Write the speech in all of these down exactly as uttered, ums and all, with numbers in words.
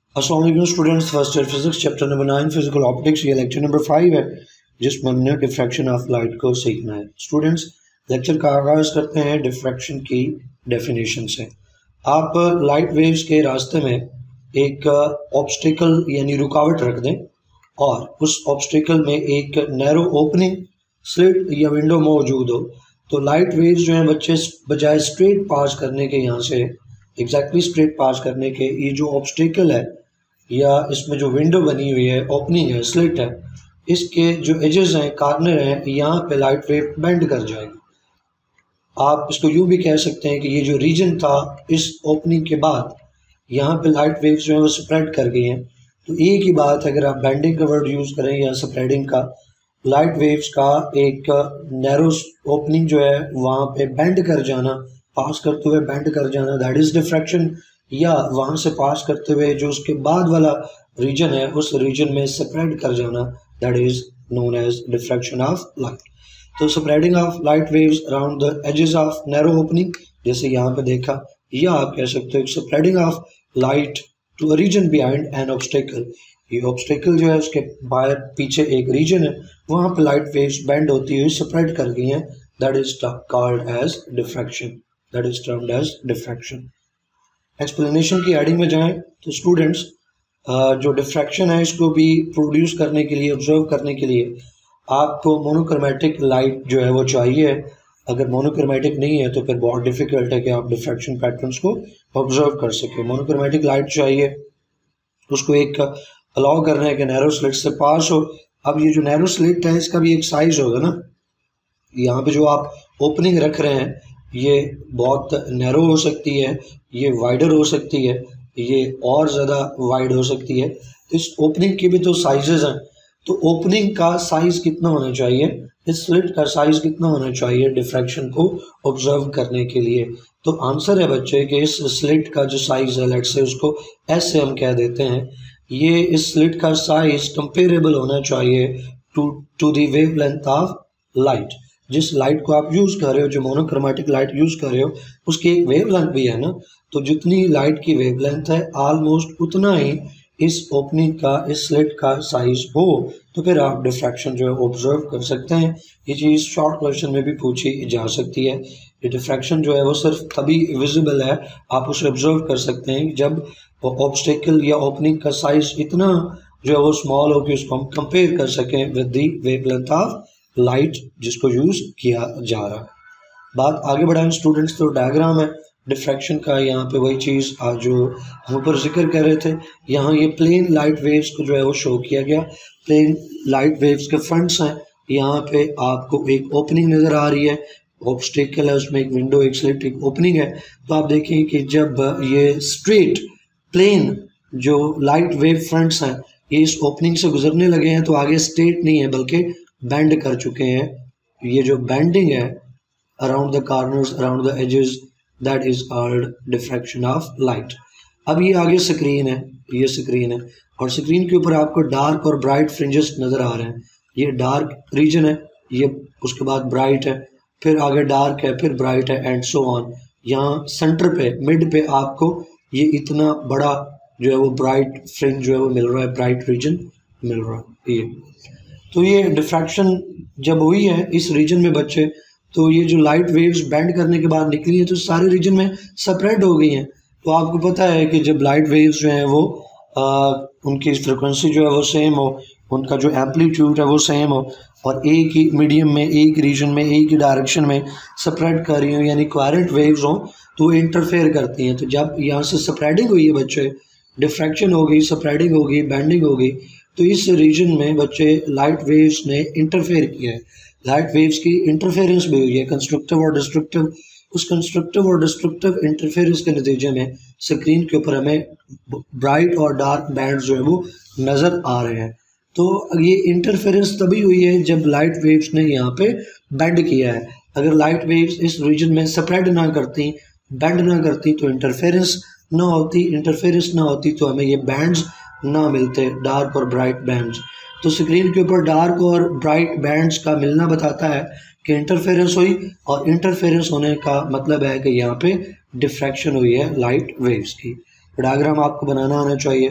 अस्सलाम वालेकुम students, first year physics chapter number nine physical optics, ये लेक्चर नंबर फाइव है जिसमें हमने डिफ्रैक्शन ऑफ लाइट को सीखना है। स्टूडेंट्स, लेक्चर का आगाज़ करते हैं डिफ्रैक्शन की डेफिनेशन से। आप लाइट वेव्स के रास्ते में एक ऑब्स्टिकल यानी रुकावट रख दें और उस ऑब्स्टिकल में एक नैरो ओपनिंग स्लिट या विंडो मौजूद हो, तो लाइट वेव्स जो हैं बच्चे बजाय स्ट्रेट पास करने के, यहाँ से एग्जैक्टली स्ट्रेट पास करने के, ये जो ऑब्स्टिकल है या इसमें जो विंडो बनी हुई है, ओपनिंग है, स्लिट है, इसके जो एजेस हैं, कॉर्नर हैं, यहाँ पे लाइट वेव बेंड कर जाएगी। आप इसको यूँ भी कह सकते हैं कि ये जो रीजन था इस ओपनिंग के बाद यहाँ पे लाइट वेव्स जो है वो स्प्रेड कर गई हैं। तो एक ही बात है, अगर आप बेंडिंग का वर्ड यूज़ करें या स्प्रेडिंग का, लाइट वेव्स का एक नैरो ओपनिंग जो है वहाँ पे बेंड कर जाना, पास करते हुए बेंड कर जाना, दैट इज़ डिफ्रैक्शन। या वहाँ से पास करते हुए जो उसके बाद वाला रीजन है उस रीजन में स्प्रेड कर जाना, that is known as diffraction of light. तो spreading of light waves around the edges of narrow opening, जैसे यहाँ पे देखा, या आप कह सकते हो spreading of light to a region behind an obstacle. ये ऑब्स्टिकल जो है उसके बाहर पीछे एक रीजन है, वहाँ पे लाइट वेव्स बेंड होती हुई स्प्रेड कर गई हैं, that is called as diffraction, that is termed as diffraction. Explanation की हेडिंग में जाएं तो स्टूडेंट्स, जो डिफ्रैक्शन है इसको भी प्रोड्यूस करने के लिए, ऑब्जर्व करने के लिए आपको मोनोक्रोमेटिक लाइट जो है वो चाहिए। अगर मोनोक्रोमेटिक नहीं है तो फिर बहुत डिफिकल्ट है कि आप डिफ्रैक्शन पैटर्न्स को ऑब्जर्व कर सकें। मोनोक्रोमेटिक लाइट चाहिए, उसको एक अलाउ करना है कि नैरो स्लिट से पास हो। अब ये जो नैरो स्लिट है इसका भी एक साइज होगा ना, यहाँ पे जो आप ओपनिंग रख रहे हैं ये बहुत नैरो हो सकती है, ये वाइडर हो सकती है, ये और ज़्यादा वाइड हो सकती है। इस ओपनिंग के भी तो साइजेस हैं, तो ओपनिंग का साइज कितना होना चाहिए, इस स्लिट का साइज कितना होना चाहिए डिफ्रैक्शन को ऑब्जर्व करने के लिए। तो आंसर है बच्चे कि इस स्लिट का जो साइज है, लेट्स से उसको एस से हम कह देते हैं, ये इस स्लिट का साइज कंपेरेबल होना चाहिए to to the wavelength of light. जिस लाइट को आप यूज़ कर रहे हो, जो मोनोक्रोमेटिक लाइट यूज़ कर रहे हो, उसकी एक वेवलेंथ भी है ना, तो जितनी लाइट की वेवलेंथ है ऑलमोस्ट उतना ही इस ओपनिंग का, इस स्लिट का साइज हो, तो फिर आप डिफ्रैक्शन जो है ऑब्जर्व कर सकते हैं। ये चीज़ शॉर्ट क्वेश्चन में भी पूछी जा सकती है। ये डिफ्रैक्शन जो है वो सिर्फ तभी विजिबल है, आप उसे ऑब्जर्व कर सकते हैं जब ऑब्स्टिकल या ओपनिंग का साइज इतना जो है वो स्मॉल हो कि उसको हम कंपेयर कर सकें with the wavelength of light जिसको यूज़ किया जा रहा है। बात आगे बढ़ाएं स्टूडेंट्स, तो डायग्राम है डिफ्रैक्शन का, यहाँ पे वही चीज़ आज जो हम ऊपर जिक्र कर रहे थे, यहाँ ये प्लेन लाइट वेव्स को जो है वो शो किया गया। प्लेन लाइट वेव्स के फ्रंट्स हैं, यहाँ पे आपको एक ओपनिंग नज़र आ रही है, ऑब्स्टिकल है, उसमें एक विंडो, एक स्लिट, एक ओपनिंग है। तो आप देखें कि जब ये स्ट्रेट प्लेन जो लाइट वेव फ्रंट्स हैं ये इस ओपनिंग से गुजरने लगे हैं, तो आगे स्ट्रेट नहीं है बल्कि बेंड कर चुके हैं। ये जो बेंडिंग है around the corners, around the edges, that is called diffraction of light. अब ये आगे स्क्रीन है, ये स्क्रीन है और स्क्रीन के ऊपर आपको डार्क और ब्राइट फ्रिंजेस नज़र आ रहे हैं। ये डार्क रीजन है, ये उसके बाद ब्राइट है, फिर आगे डार्क है, फिर ब्राइट है, एंड सो ऑन। यहाँ सेंटर पे, मिड पे आपको ये इतना बड़ा जो है वो ब्राइट फ्रिंज जो है वो मिल रहा है, ब्राइट रीजन मिल रहा है। ये तो ये डिफ्रैक्शन जब हुई है इस रीजन में बच्चे, तो ये जो लाइट वेव्स बेंड करने के बाद निकली हैं तो सारे रीजन में स्प्रेड हो गई हैं। तो आपको पता है कि जब लाइट वेव्स जो हैं वो आ, उनकी फ्रिक्वेंसी जो है वो सेम हो, उनका जो एम्पलीट्यूड है वो सेम हो और एक ही मीडियम में, एक रीजन में, एक ही डायरेक्शन में स्प्रेड कर रही हो, यानी कोहेरेंट वेव्स हों, तो वो इंटरफेयर करती हैं। तो जब यहाँ से स्प्रेडिंग हुई है बच्चे, डिफ्रैक्शन हो गई, स्प्रेडिंग हो गई, बेंडिंग हो गई, तो इस रीजन में बच्चे लाइट वेव्स ने इंटरफेयर किया है। लाइट वेव्स की इंटरफेरेंस भी हुई है, कंस्ट्रक्टिव और डिस्ट्रक्टिव। उस कंस्ट्रक्टिव और डिस्ट्रक्टिव इंटरफेरेंस के नतीजे में स्क्रीन के ऊपर हमें ब्राइट और डार्क बैंड जो है वो नज़र आ रहे हैं। तो ये इंटरफेरेंस तभी हुई है जब लाइट वेव्स ने यहाँ पे बेंड किया है। अगर लाइट वेव्स इस रीजन में स्प्रेड ना करती, बेंड ना करती, तो इंटरफेरेंस ना होती, इंटरफेरेंस ना होती तो हमें ये बैंड्स ना मिलते, डार्क और ब्राइट बैंड्स। तो स्क्रीन के ऊपर डार्क और ब्राइट बैंड्स का मिलना बताता है कि इंटरफेरेंस हुई, और इंटरफेरेंस होने का मतलब है कि यहाँ पे डिफ्रैक्शन हुई है लाइट वेव्स की। डायग्राम आपको बनाना आना चाहिए।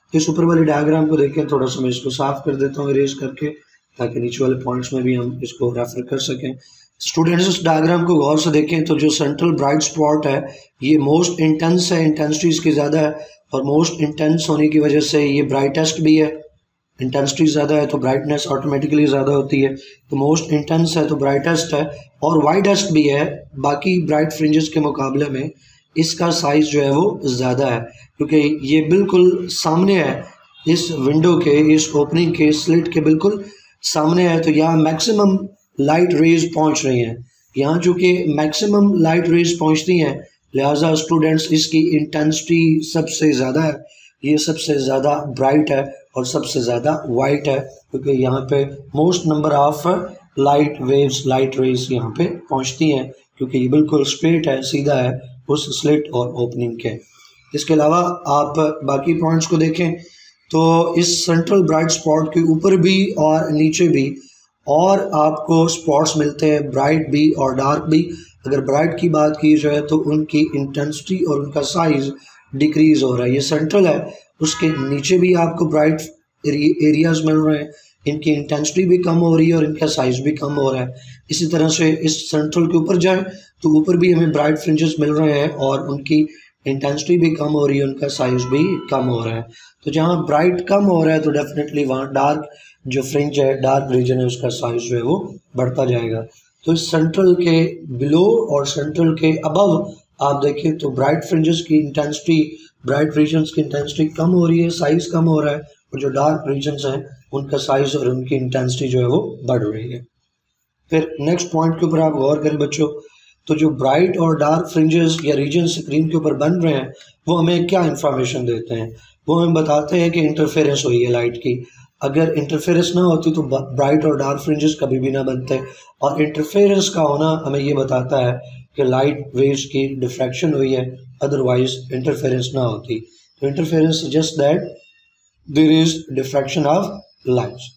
इस ऊपर वाले डायग्राम को देखें, थोड़ा सा मैं इसको साफ कर देता हूँ इरेज करके, ताकि नीचे वाले पॉइंट्स में भी हम इसको रेफर कर सकें। स्टूडेंट्स इस डायग्राम को गौर से देखें तो जो सेंट्रल ब्राइट स्पॉट है ये मोस्ट इंटेंस है, इंटेंसिटी इसकी ज़्यादा है, और मोस्ट इंटेंस होने की वजह से ये ब्राइटेस्ट भी है। इंटेंसिटी ज़्यादा है तो ब्राइटनेस ऑटोमेटिकली ज़्यादा होती है, तो मोस्ट इंटेंस है तो ब्राइटेस्ट है, और वाइडेस्ट भी है। बाकी ब्राइट फ्रिंजेस के मुकाबले में इसका साइज़ जो है वो ज़्यादा है, क्योंकि ये बिल्कुल सामने है इस विंडो के, इस ओपनिंग के, स्लिट के बिल्कुल सामने है। तो यहाँ मैक्सिमम लाइट रेज पहुँच रही हैं। यहाँ चूँकि मैक्सिमम लाइट रेज पहुँचती हैं, लिहाजा स्टूडेंट्स इसकी इंटेंसिटी सबसे ज़्यादा है, ये सबसे ज़्यादा ब्राइट है और सबसे ज़्यादा वाइट है, क्योंकि यहाँ पे most number of light waves, light rays यहाँ पे पहुँचती हैं, क्योंकि ये बिल्कुल स्ट्रेट है, सीधा है उस स्लिट और ओपनिंग के। इसके अलावा आप बाकी पॉइंट्स को देखें तो इस सेंट्रल ब्राइट स्पॉट के ऊपर भी और नीचे भी और आपको स्पॉट्स मिलते हैं, ब्राइट भी और डार्क भी। अगर ब्राइट की बात की जाए तो उनकी इंटेंसिटी और उनका साइज़ डिक्रीज़ हो रहा है। ये सेंट्रल है, उसके नीचे भी आपको ब्राइट एरियाज़ मिल रहे हैं, इनकी इंटेंसिटी भी कम हो रही है और इनका साइज़ भी कम हो रहा है। इसी तरह से इस सेंट्रल के ऊपर जाएं तो ऊपर भी हमें ब्राइट फ्रिंजेस मिल रहे हैं और उनकी इंटेंसिटी भी कम हो रही है, उनका साइज़ भी कम हो रहा है। तो जहाँ ब्राइट कम हो रहा है तो डेफिनेटली वहाँ डार्क जो फ्रिंज है, डार्क रीजन है, उसका साइज़ जो है वो बढ़ता जाएगा। तो इस सेंट्रल के बिलो और सेंट्रल के अबव आप देखें तो ब्राइट फ्रिंजेस की इंटेंसिटी, ब्राइट रीजन्स की इंटेंसिटी कम हो रही है, साइज़ कम हो रहा है, और जो डार्क रीजन्स हैं उनका साइज़ और उनकी इंटेंसिटी जो है वो बढ़ रही है। फिर नेक्स्ट पॉइंट के ऊपर आप गौर करें बच्चों, तो जो ब्राइट और डार्क फ्रिंजेस या रीजन स्क्रीन के ऊपर बन रहे हैं वो हमें क्या इंफॉर्मेशन देते हैं? वो हमें बताते हैं कि इंटरफेरेंस हुई है लाइट की। अगर इंटरफेरेंस ना होती तो ब्राइट और डार्क फ्रिंजेस कभी भी ना बनते, और इंटरफेरेंस का होना हमें ये बताता है कि लाइट वेव्स की डिफ्रैक्शन हुई है, अदरवाइज इंटरफेरेंस ना होती। तो interference suggest that there is diffraction of light.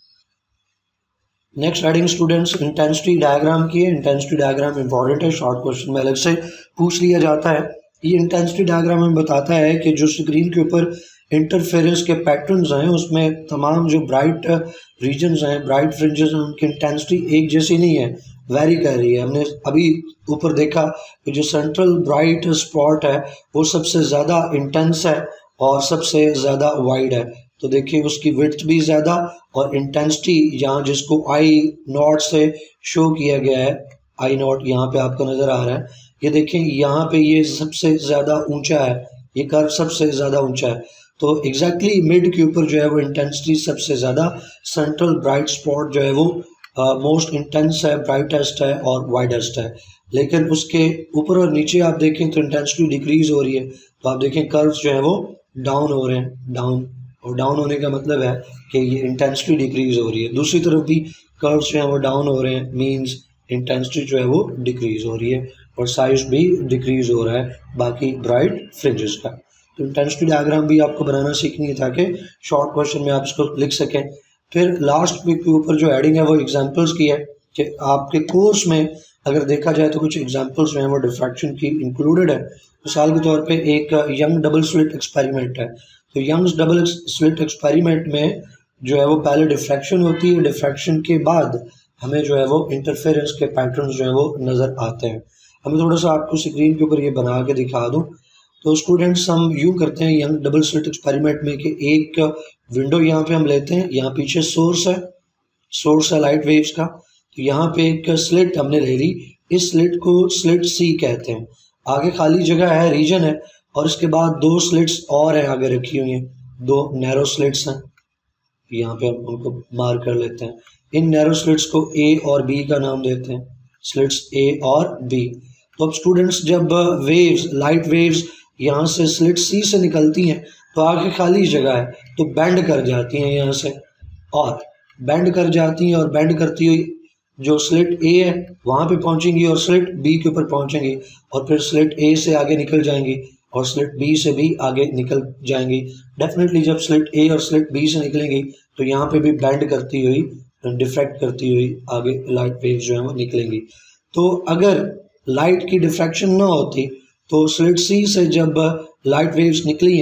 Next heading students intensity diagram की है। इंटेंसिटी डायग्राम इंपॉर्टेंट है, शॉर्ट क्वेश्चन में अलग से पूछ लिया जाता है। ये इंटेंसिटी डायग्राम हमें बताता है कि जो स्क्रीन के ऊपर इंटरफेरेंस के पैटर्न्स हैं उसमें तमाम जो ब्राइट रीजन्स हैं, ब्राइट फ्रिंजेस हैं, उनकी इंटेंसिटी एक जैसी नहीं है, वेरी कर रही है। हमने अभी ऊपर देखा कि जो सेंट्रल ब्राइट स्पॉट है वो सबसे ज़्यादा इंटेंस है और सबसे ज़्यादा वाइड है। तो देखिए उसकी विड्थ भी ज़्यादा और इंटेंसिटी यहाँ जिसको आई नॉट से शो किया गया है, आई नॉट यहाँ पे आपको नज़र आ रहा है, ये देखें यहाँ पे ये सबसे ज़्यादा ऊंचा है, ये कर्व सबसे ज़्यादा ऊंचा है। तो एग्जैक्टली मिड के ऊपर जो है वो इंटेंसिटी सबसे ज़्यादा, सेंट्रल ब्राइट स्पॉट जो है वो मोस्ट इंटेंस है, ब्राइटेस्ट है और वाइडेस्ट है। लेकिन उसके ऊपर और नीचे आप देखें तो इंटेंसिटी डिक्रीज हो रही है। तो आप देखें कर्व्स जो है वो डाउन हो रहे हैं, डाउन, और डाउन होने का मतलब है कि ये इंटेंसिटी डिक्रीज हो रही है। दूसरी तरफ भी कर्व्स जो है वो डाउन हो रहे हैं, मींस इंटेंसिटी जो है वो डिक्रीज हो रही है और साइज भी डिक्रीज हो रहा है बाकी ब्राइट फ्रिंजेस का। तो इंटेंसिटी डायग्राम भी आपको बनाना सीखनी है ताकि शॉर्ट क्वेश्चन में आप इसको लिख सकें। फिर लास्ट वीक के ऊपर जो हेडिंग है वो एग्जाम्पल्स की है कि आपके कोर्स में अगर देखा जाए तो कुछ एग्जाम्पल्स जो हैं वो डिफ्रैक्शन की इंक्लूडेड है। मिसाल के तौर पे एक यंग डबल स्लिट एक्सपेरिमेंट है। तो यंग्स डबल स्लिट एक्सपेरिमेंट में जो है वो पहले डिफ्रैक्शन होती है, डिफ्रैक्शन के बाद हमें जो है वो इंटरफेरेंस के पैटर्न्स जो है वो नज़र आते हैं। हमें थोड़ा सा आपको स्क्रीन के ऊपर ये बना के दिखा दूँ। तो स्टूडेंट्स हम यूँ करते हैं यंग डबल स्लिट एक्सपेरिमेंट में कि एक विंडो यहाँ पे हम लेते हैं, यहाँ पीछे सोर्स है, सोर्स है लाइट वेव्स का। तो यहाँ पे एक स्लिट हमने ले ली, इस स्लिट को स्लिट सी कहते हैं। आगे खाली जगह है, रीजन है, और इसके बाद दो स्लिट्स और हैं आगे रखी हुई हैं, दो नैरो स्लिट्स हैं, यहाँ पे हम उनको मार्क कर लेते हैं। इन नैरो स्लिट्स को ए और बी का नाम देते हैं, स्लिट्स ए और बी। तो अब स्टूडेंट्स जब वेव्स, लाइट वेव्स यहाँ से स्लिट सी से निकलती हैं तो आगे खाली जगह है तो बेंड कर जाती हैं यहाँ से, और बेंड कर जाती हैं और बेंड करती हुई जो स्लिट ए है वहाँ पे पहुँचेंगी और स्लिट बी के ऊपर पहुँचेंगी, और फिर स्लिट ए से आगे निकल जाएंगी और स्लिट बी से भी आगे निकल जाएंगी। डेफिनेटली जब स्लिट ए और स्लिट बी से निकलेंगी तो यहाँ पे भी बेंड करती हुई, डिफ्रैक्ट करती हुई आगे लाइट वेव्स जो है वो निकलेंगी। तो अगर लाइट की डिफ्रैक्शन ना होती तो स्लिट सी से जब लाइट वेव्स निकली हैं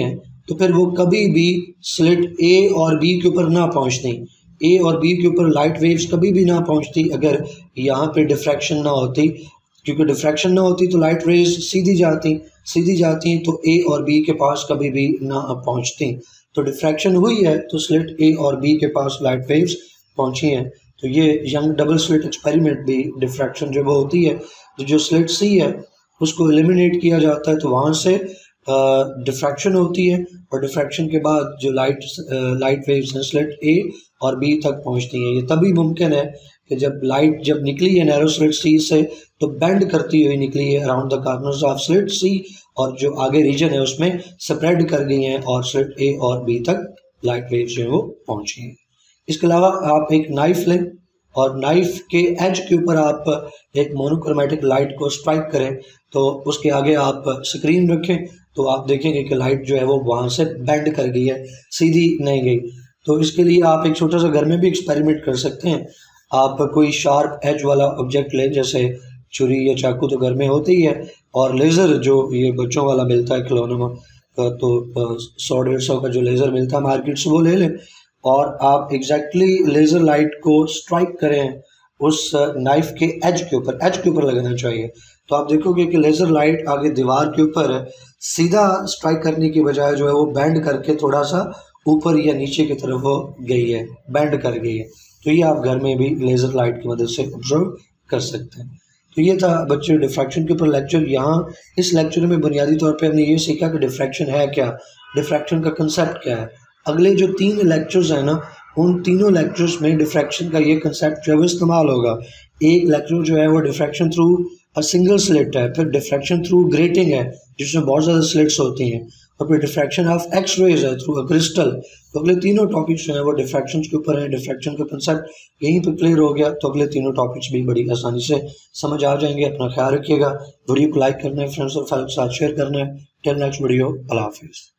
तो फिर वो कभी भी स्लिट ए और बी के ऊपर ना पहुंचती, ए और बी के ऊपर लाइट वेव्स कभी भी ना पहुंचती अगर यहाँ पे डिफ्रैक्शन ना होती, क्योंकि डिफ्रैक्शन ना होती तो लाइट रेज सीधी जाती सीधी जाती तो ए और बी के पास कभी भी ना पहुंचती। तो डिफ्रैक्शन हुई है तो स्लिट ए और बी के पास लाइट वेव्स पहुंची हैं। तो ये यंग डबल स्लिट एक्सपेरिमेंट भी डिफ्रैक्शन जब होती है तो जो स्लिट सी है उसको एलिमिनेट किया जाता है, तो वहाँ से डिफ्रैक्शन होती है और डिफ्रैक्शन के बाद जो लाइट लाइट वेव्स हैं स्लिट ए और बी तक पहुंचती हैं। ये तभी मुमकिन है कि जब लाइट जब निकली है नैरो स्लिट सी से तो बेंड करती हुई निकली है around the corners of slit C, और जो आगे रीजन है उसमें स्प्रेड कर गई हैं और स्लिट ए और बी तक लाइट वेव्स जो है वो पहुंची हैं। इसके अलावा आप एक नाइफ लें और नाइफ के एज के ऊपर आप एक मोनोक्रोमेटिक लाइट को स्ट्राइक करें, तो उसके आगे आप स्क्रीन रखें तो आप देखेंगे कि लाइट जो है वो वहाँ से बेंड कर गई है, सीधी नहीं गई। तो इसके लिए आप एक छोटा सा घर में भी एक्सपेरिमेंट कर सकते हैं। आप कोई शार्प एज वाला ऑब्जेक्ट लें, जैसे छुरी या चाकू तो घर में होते ही है, और लेज़र जो ये बच्चों वाला मिलता है खिलौनों में, तो सौ डेढ़ सौ का जो लेज़र मिलता है मार्केट से वो ले लें और आप एग्जैक्टली लेज़र लाइट को स्ट्राइक करें उस नाइफ के एज के ऊपर, एज के ऊपर लगाना चाहिए। तो आप देखोगे कि लेज़र लाइट आगे दीवार के ऊपर सीधा स्ट्राइक करने की बजाय जो है वो बेंड करके थोड़ा सा ऊपर या नीचे की तरफ वो गई है, बेंड कर गई है। तो ये आप घर में भी लेज़र लाइट की मदद से ऑब्जर्व कर सकते हैं। तो ये था बच्चे डिफ्रैक्शन के ऊपर लेक्चर। यहाँ इस लेक्चर में बुनियादी तौर पे हमने ये सीखा कि डिफ्रैक्शन है क्या, डिफ्रैक्शन का कंसेप्ट क्या है। अगले जो तीन लेक्चर्स हैं ना, उन तीनों लेक्चर्स में डिफ्रैक्शन का ये कंसेप्ट जो है वो इस्तेमाल होगा। एक लेक्चर जो है वो diffraction through a single slit है, फिर डिफ्रैक्शन थ्रू ग्रेटिंग है जिसमें बहुत ज़्यादा स्लिट्स होती हैं, और फिर डिफ्रैक्शन ऑफ एक्स रेज है थ्रू अ क्रिस्टल। तो अगले तीनों टॉपिक्स जो हैं वो डिफ्रैक्शन के ऊपर है। डिफ्रैक्शन का कंसेप्ट यहीं पर क्लियर हो गया तो अगले तीनों टॉपिक्स भी बड़ी आसानी से समझ आ जाएंगे। अपना ख्याल रखिएगा, वीडियो को लाइक करना है, फ्रेंड्स और फैमिली के साथ शेयर करना है। टिल नेक्स्ट वीडियो, अल्लाह हाफिज़।